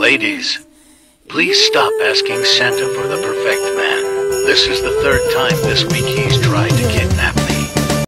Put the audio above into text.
Ladies, please stop asking Santa for the perfect man. This is the third time this week he's